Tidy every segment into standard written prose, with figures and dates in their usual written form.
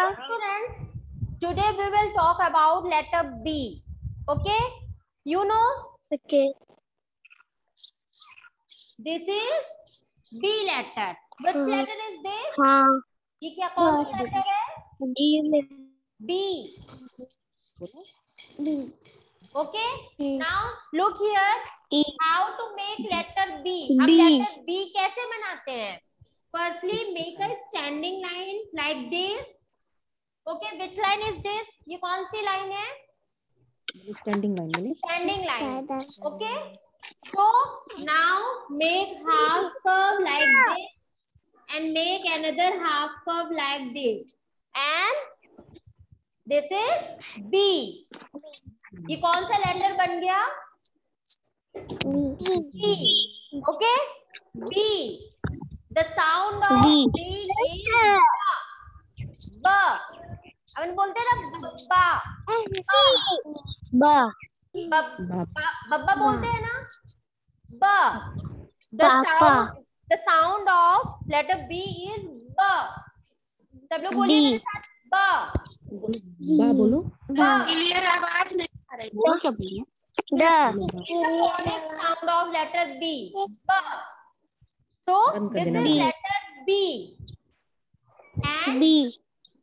Hi students, today we will talk about letter B. Okay, you know Okay. this is B letter. Which letter is this? हाँ. ये क्या कौन सा letter है? D. B. D. Okay. Now look here. E. How to make letter B? हम B. letter B कैसे बनाते हैं? Firstly, make a standing line like this. Okay, which line is this? ये कौन सी line है? Standing line बोले. Standing line. Okay. So now make half curve like this and make another half curve like this. And this is B. ये कौन सा letter बन गया? B. Okay. B. The sound of B is B. अपन बोलते हैं ना बब्बा. बब्बा बोलते हैं ना. The sound of letter B is B. सब लोग बोलिए मेरे साथ B. बा बोलो. क्लियर आवाज नहीं आ रही. क्या बोलिए? Phonic sound of letter B. B. So this is letter B. And B.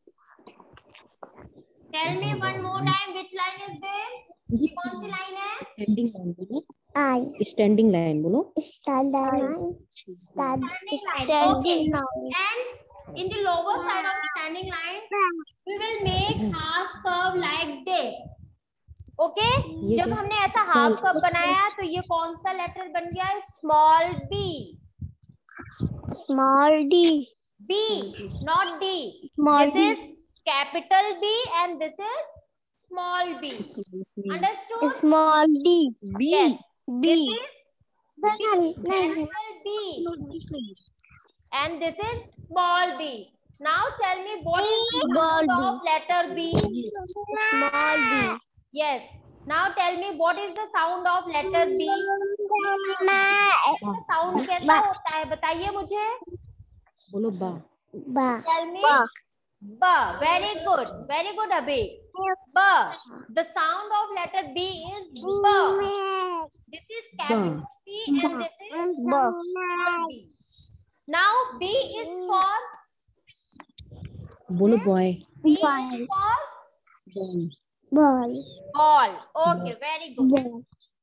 tell me one more time which line is this? ये कौन सी line है? Standing line बोलो. I. Standing line बोलो. Standing line. Okay. And in the lower side of standing line, we will make half curve like this. Okay? जब हमने ऐसा half curve बनाया तो ये कौन सा letter बन गया? Small b. Small D. B, not D. Small This D. is capital B and this is small b. Understood? Small D. Yes. This B. is capital B and this is small b. Now tell me what is the sound of letter B? Small B. Yes. Now tell me what is the sound of letter B? Sound कैसा होता है बताइए मुझे. बोलो बा. Ba. Tell me. B. Very good. Very good, Abhi. B. The sound of letter B is B. This is capital B and this is small b. Now B is for बोलो boy. B is for Ball. ball. Okay, very good.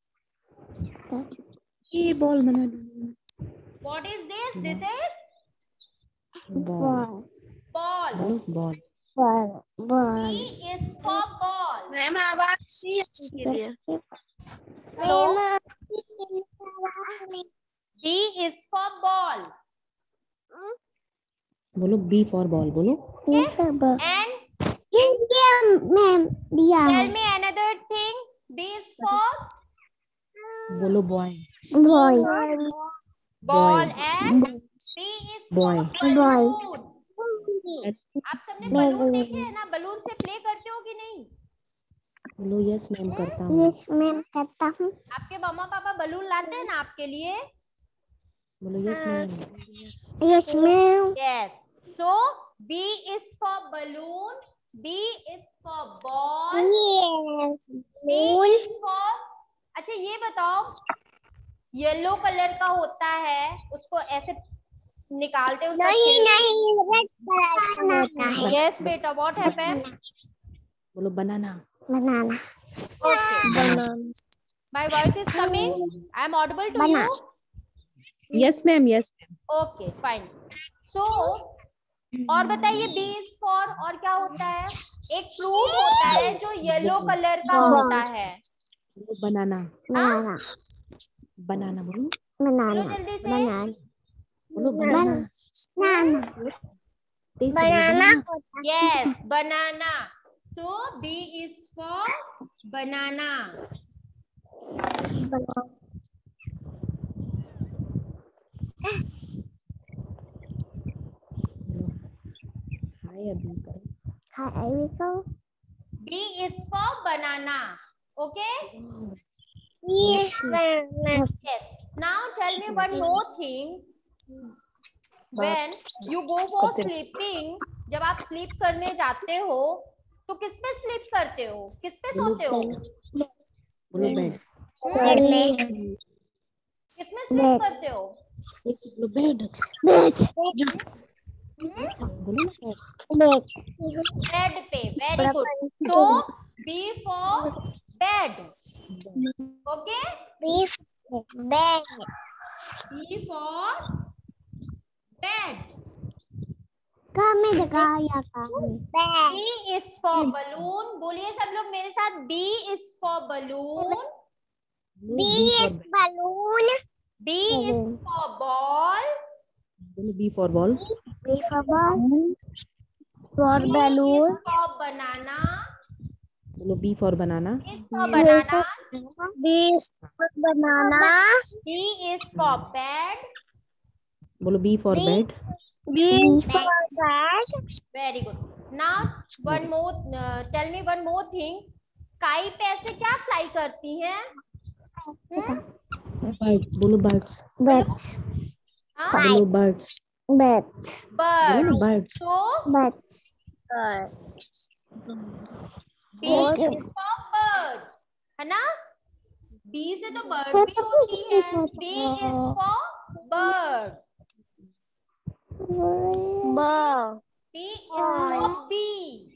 ये ball बना दो. What is this? This is Ball. ball. बोलो ball. Ball. Ball. B is for ball. Ma'am आवाज नहीं आती के लिए. Hello? B is for ball. बोलो B for ball बोलो. And मैम दिया. tell me another thing. B is for बोलो boy. Boy. ball and B is for Boy. balloon. That's आप सबने बलून देखे हैं ना? बलून से प्ले करते हो कि नहीं? बोलो yes मैम करता हूँ. Yes मैम करता हूँ. आपके मम्मा पापा बलून लाते हैं ना आपके लिए? बोलो yes ma'am. Yes ma'am. Yes. So B is for balloon. B is for ball. Yes. B is for. अच्छा ये बताओ, येलो कलर का होता है उसको ऐसे निकालते हैं. नहीं रेड कलर का होता है. Yes बेटा, what happened? बोलो banana. Banana. Okay. My voice is coming. I am audible to you. Yes ma'am. Yes ma'am. Okay, fine. So और बताइए B is for और क्या होता है? एक फ्रूट होता है जो येलो कलर का होता है. Banana. बनाना. Banana बोलो. बनाना. बोलो जल्दी से. बनाना. बोलो banana. Banana. Yes, banana. So B is for banana. Hi अभी करो. Hi, we go. B is for banana. Okay? Yes, Yes. Now tell me one more thing. When you go for sleeping, जब आप sleep करने जाते हो तो किस पे स्लीप करते हो, किस पे सोते हो? बोलो बेड। किसमें स्लीप करते हो? बोलो बेड। बोलो बेड पे। Very good. So B for bed. Okay, B for bed. B is for balloon. बोलिए सब लोग मेरे साथ, B is for balloon. B is for ball. बोलो B for ball. B is for banana. बोलो B for banana. B is for banana. C is for bed. बोलो B for bed. Very good. Now one more. Tell me one more thing. Sky पे ऐसे क्या fly करती हैं? Birds. बोलो birds. बोलो birds. Birds. So B is for bird, है ना? B से तो bird भी होती है. B is for bird. B is for bee.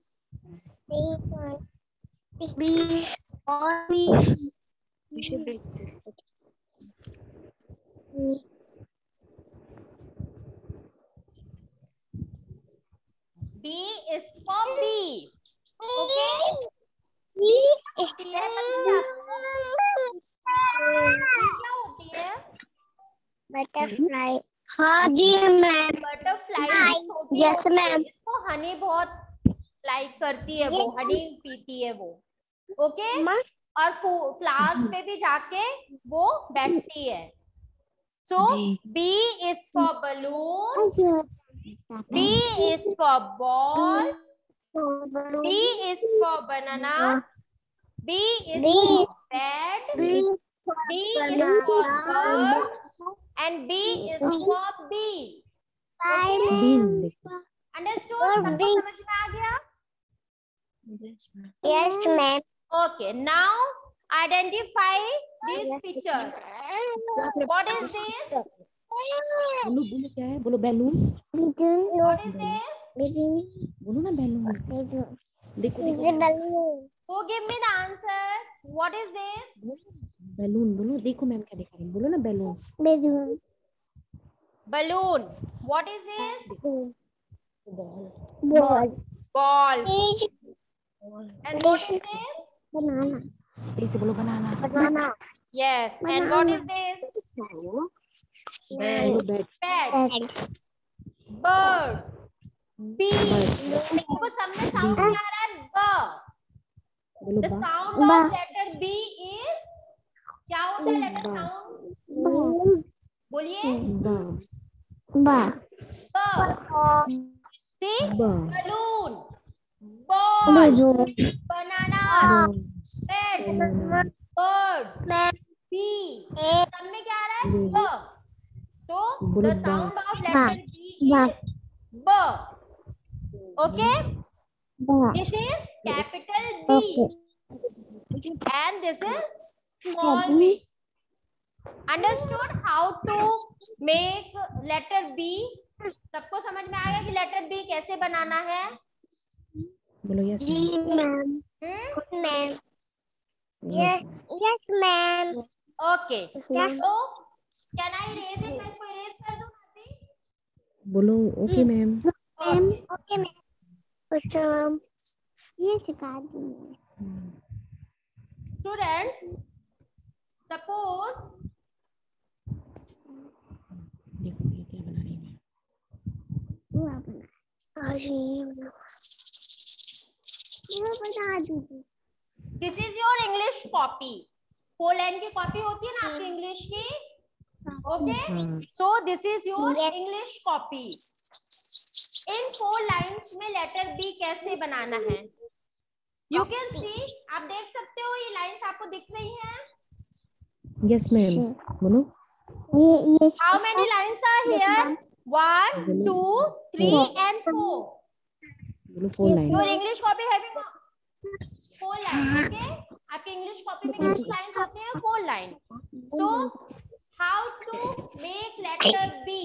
B is for bee. Okay? क्या होती है? बटरफ्लाई। हाँ जी मैम। बटरफ्लाई होती Yes, है, ma'am. इसको हनी बहुत लाइक करती है, वो हनी पीती है वो। ओके, और फ्लावर्स पे भी जाके वो बैठती है। सो B is for balloon, B is for ball, D is for banana, B is for bed, D is for bird, and B is for bee. Okay? Understood? सबको समझ में आ गया? Yes, ma'am. Okay, now identify these pictures. What is this? बोलो बोलो क्या है? बोलो balloon. What is this? बोलो ना बैलून। देखो Who give me the answer? What is this? Balloon. बोलो देखो मैम क्या दिखा रही है। बोलो ना balloon. Balloon. What is this? Ball. Ball. And what is this? Banana. ऐसे बोलो banana. Yes. And what is this? बोलो बैट। Pet. Bird. Bee. देखो सब में साउंड क्या आ रहा है? B. बोलो The बा। sound of letter B is, क्या होता है लेटर साउंड? बोलिए। See? Balloon, ball, banana, pet, bird, bee. सब में क्या आ रहा है? B. So the sound of letter B is B. Okay? This is capital B. And this is small b. Understood how to make letter B? सबको समझ में आ गया कि लेटर B कैसे बनाना है? बोलो yes ma'am. Yes, ma'am. Okay. So can I erase it? मैं इसको erase कर दूं अभी? बोलो ओके मैम। Okay, ma'am. ये सिखा दी। Students, suppose देखो ये क्या बना रही है। this is your English copy. 4 line की कॉपी होती है ना आपकी इंग्लिश की? Okay. So this is your English copy. इन 4 लाइन्स में लेटर B कैसे बनाना है? You can see, आप देख सकते हो ये लाइन्स आपको दिख रही हैं? Yes ma'am. बोलो How many lines are here? 1, 2, 3 and 4. बोलो 4 line. Your English copy having 4 line, okay. आपकी इंग्लिश कॉपी में कितनी लाइन्स होती है? 4 line. So how to make letter B?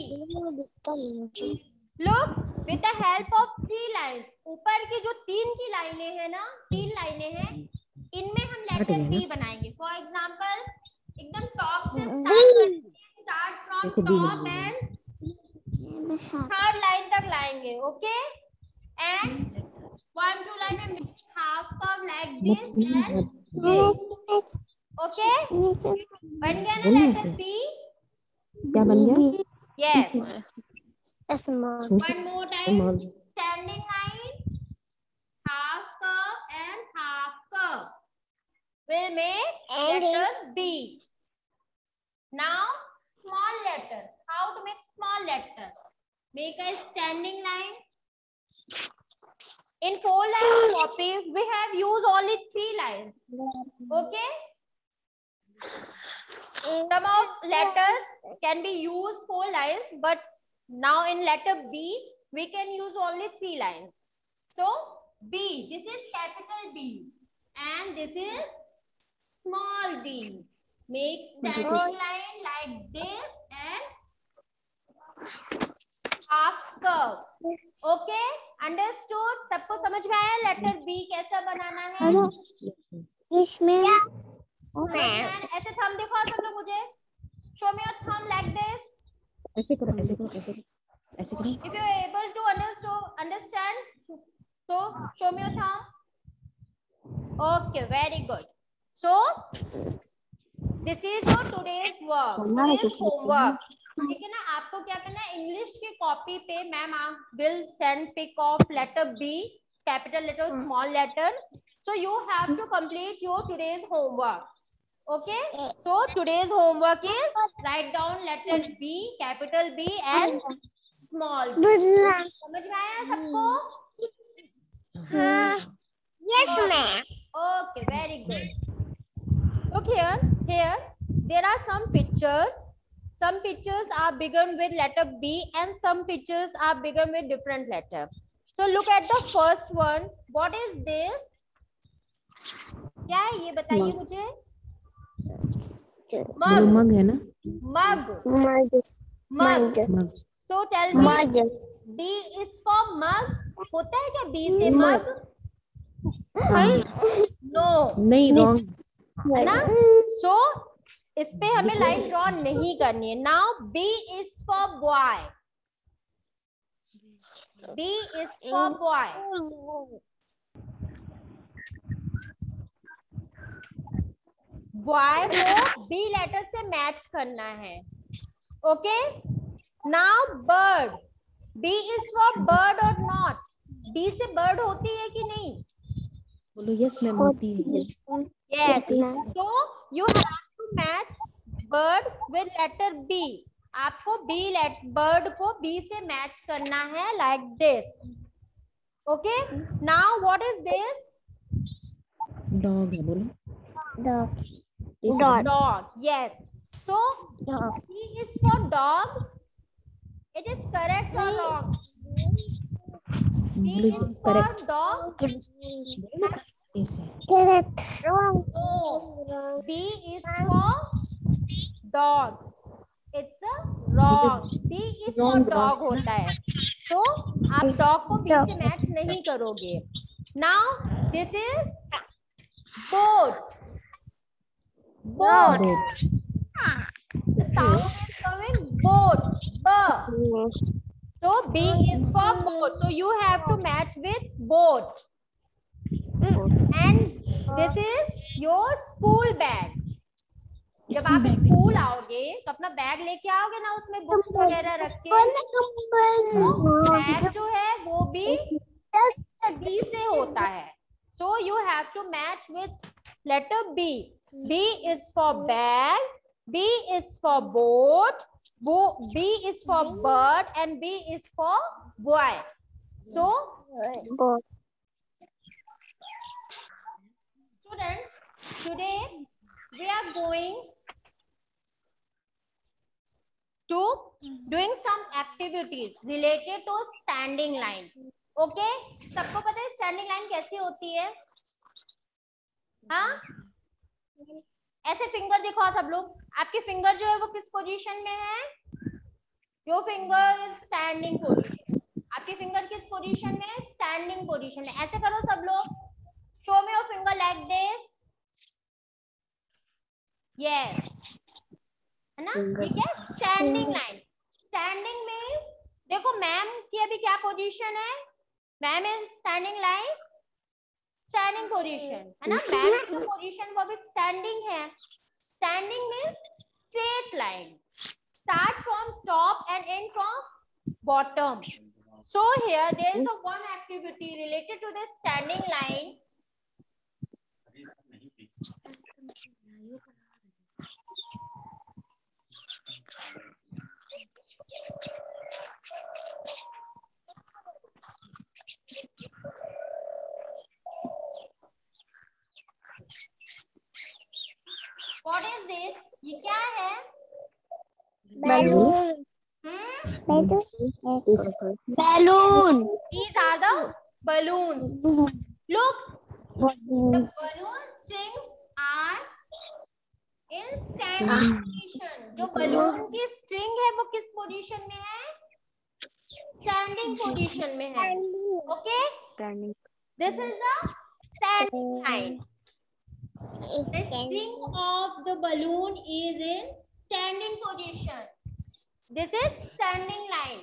Look, with the help of 3 lines. ऊपर की जो 3 की लाइनें हैं ना, 3 लाइनें हैं, इनमें हम लेटर बी बनाएंगे। फॉर एग्जाम्पल, एकदम टॉप से स्टार्ट करेंगे, स्टार्ट फ्रॉम देखो बी टॉप बना एंड 3rd लाइन तक लाएंगे, ओके। एंड 1, 2 लाइन में half curve like this and this, okay. बन गया ना लेटर बी? क्या बन गया? Yes. Small. One more time, standing line, half curve and half curve will make letter B. Now small letter. How to make small letter? Make a standing line. In 4 lines copy, we have used only 3 lines. Okay. Some of letters can be used 4 lines, but now in letter B, we can use only 3 lines. So B, this is capital B, and this is small b. Make standing line like this and half curve. Okay, understood? सबको समझ में आया letter B कैसा बनाना है? इसमें ऐसे thumb दिखाओ तुम लोग मुझे. Show me your thumb like this. ऐसे करो, ऐसे करो, ऐसे करो, ऐसे करो. If you are able to understand, so show me your thumb. Okay, very good. So this is your today's work, today's homework. ठीक है ना? आपको क्या करना है, इंग्लिश की कॉपी पे ma'am will send pic of letter B, capital letter, small letter. So you have to complete your today's homework. Okay, so today's homework is write down letter B, capital B and small b. समझ में आया सबको? Yes, ma'am. Okay, very good. Look here there are some pictures. Some pictures are begun with letter B and some pictures are begun with different letter. So look at the first one. What is this? क्या है ये बताइए मुझे? मग. मग है ना? मग. So tell me, Mug. D is for mug. होता है क्या B से mug? No. नहीं, wrong. है ना? So इस पे हमें लाइन ड्रॉ नहीं करनी है. Now B is for boy. B is for boy. Boy को बी लेटर से मैच करना है. Okay, now bird. B is for bird और नॉट. बी से बर्ड होती है कि नहीं? बोलो यस मैम, होती है. यस. तो you have to match bird with letter B. आपको बर्ड को बी से मैच करना है like this. Okay, now what is this? Dog है, बोलो. Dog. Yes. So D is for dog. It is correct or wrong? D is for dog. Correct. Wrong. No. B is for dog. It's a wrong. D is for dog होता है. So आप dog को B से match नहीं करोगे. Now this is boat. Boat. The sound is coming boat. B. So B is for boat. So you have to match with boat. And this is your school bag. जब आप school आओगे तो अपना bag लेके आओगे ना, उसमें books वगैरह रख के. बैग जो है वो भी B से होता है. So you have to match with letter B. B is for bag, B is for boat, B is for bird, and B is for boy. So, students, today we are going to doing some activities related to standing line. Okay, सबको पता है standing line कैसी होती है? हाँ, ऐसे finger दिखाओ सब लोग। आपके फिंगर जो है वो किस पोजीशन में है? Your finger is standing position. आपके फिंगर किस पोजीशन में है? स्टैंडिंग पोजीशन में। ऐसे करो सब लोग, show me your finger like this. Yes, है ना? ये क्या है? Standing line. स्टैंडिंग में देखो मैम की अभी क्या पोजीशन है? Ma'am is standing line standing position, है ना? मैम की जो पोजीशन वो भी स्टैंडिंग है। Standing means straight line, start from top and end from bottom. So here there is a one activity related to the standing line. What is this? ये क्या है? Balloon. Balloon. These are the balloons. Look, the balloon strings are in standing position. जो balloon की string है वो किस position में है? Standing position में है. Okay? This is a standing line. The string of the balloon is in standing position. This is standing line.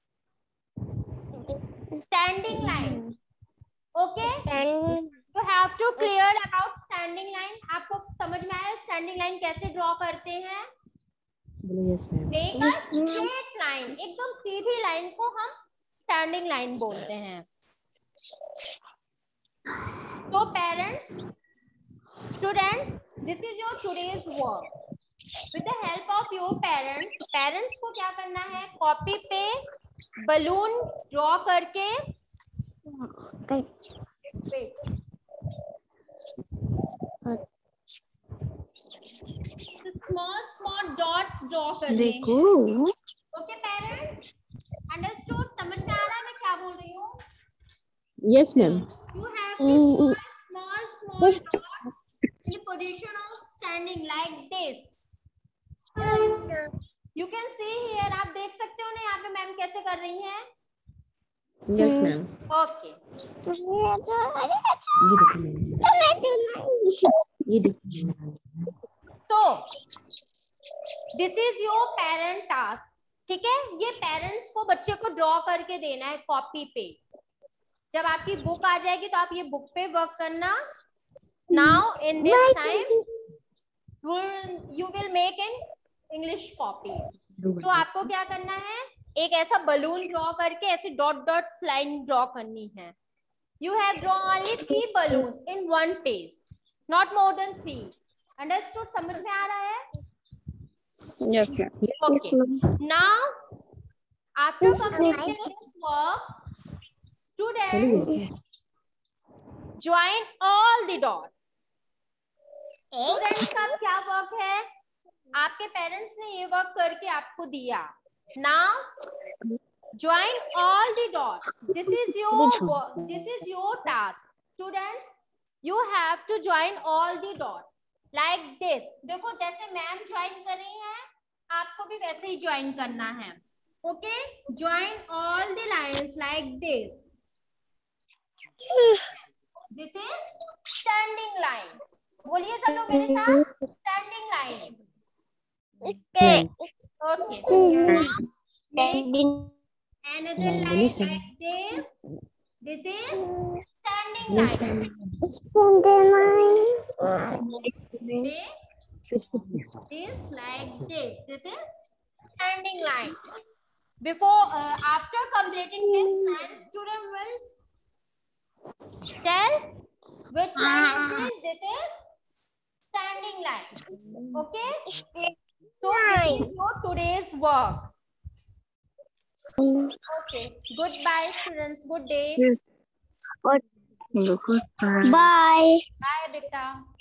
Standing line. Okay? You have to clear about standing line. आपको समझ में आया standing line कैसे draw करते हैं? Make a straight line. एकदम सीधी line को हम standing line बोलते हैं. So parents, students, this is your today's work. With the help of your parents, parents को क्या करना है? कॉपी पे बलून ड्रॉ करके small dots draw करने हैं. Okay parents, understood? समझ में आ रहा है मैं क्या बोल रही हूँ? Yes ma'am. You have to small dots in the position of standing like this. You can see here, आप देख सकते हो ना यहाँ पे मैम कैसे कर रही हैं? Yes ma'am. Okay. So this is your parent task. ठीक है, ये पेरेंट्स को बच्चे को ड्रॉ करके देना है कॉपी पे. जब आपकी बुक आ जाएगी तो आप ये बुक पे वर्क करना. Now in this time you will make an English copy. So आपको क्या करना है? एक ऐसा बलून ड्रॉ करके ऐसे डॉट डॉट लाइन ड्रॉ करनी है. You have drawn only 3 balloons in one page, not more than 3. Understood? समझ में आ रहा है? Yes ma'am. Okay. Now after completing this work, students join all the dots. Students का क्या वर्क है? आपके पेरेंट्स ने ये वर्क करके आपको दिया. Now join all the dots. This is your task. Students, you have to join all the dots like this. देखो जैसे मैम ज्वाइन कर रही हैं, आपको भी वैसे ही ज्वाइन करना है. Okay? Join all the lines like this. This is standing line. बोलिए सब लोग मेरे साथ, standing line. Okay. Make another line like this. This is standing line. Make this like this. This is standing line. After completing this line, student will tell which line is this. This is standing line. Okay? So this is your today's work. Okay. Goodbye, students. Good day. Bye. Bye, beta.